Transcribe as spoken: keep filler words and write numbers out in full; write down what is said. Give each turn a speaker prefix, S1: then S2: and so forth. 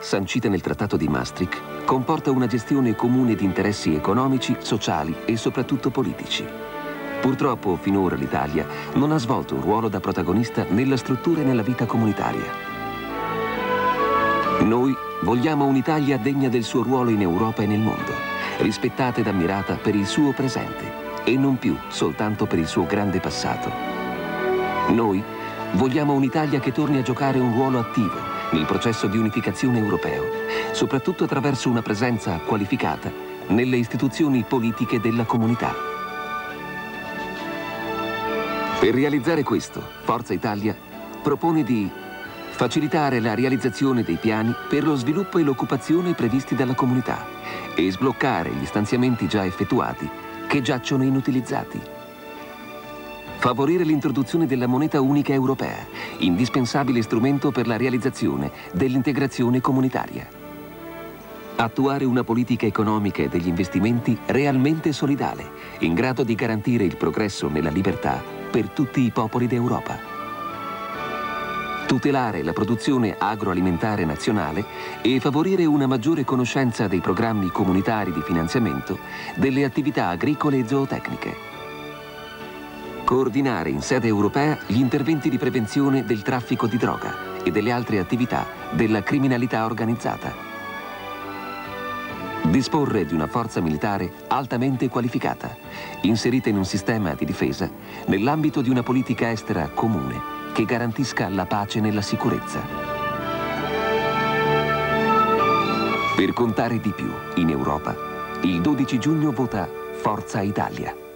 S1: sancita nel Trattato di Maastricht, comporta una gestione comune di interessi economici, sociali e soprattutto politici. Purtroppo, finora l'Italia non ha svolto un ruolo da protagonista nella struttura e nella vita comunitaria. Noi vogliamo un'Italia degna del suo ruolo in Europa e nel mondo, rispettata ed ammirata per il suo presente e non più soltanto per il suo grande passato. Noi vogliamo un'Italia che torni a giocare un ruolo attivo nel processo di unificazione europeo, soprattutto attraverso una presenza qualificata nelle istituzioni politiche della comunità. Per realizzare questo, Forza Italia propone di facilitare la realizzazione dei piani per lo sviluppo e l'occupazione previsti dalla comunità e sbloccare gli stanziamenti già effettuati che giacciono inutilizzati. Favorire l'introduzione della moneta unica europea, indispensabile strumento per la realizzazione dell'integrazione comunitaria. Attuare una politica economica e degli investimenti realmente solidale, in grado di garantire il progresso nella libertà per tutti i popoli d'Europa. Tutelare la produzione agroalimentare nazionale e favorire una maggiore conoscenza dei programmi comunitari di finanziamento delle attività agricole e zootecniche. Coordinare in sede europea gli interventi di prevenzione del traffico di droga e delle altre attività della criminalità organizzata. Disporre di una forza militare altamente qualificata, inserita in un sistema di difesa nell'ambito di una politica estera comune che garantisca la pace nella sicurezza. Per contare di più in Europa, il dodici giugno vota Forza Italia.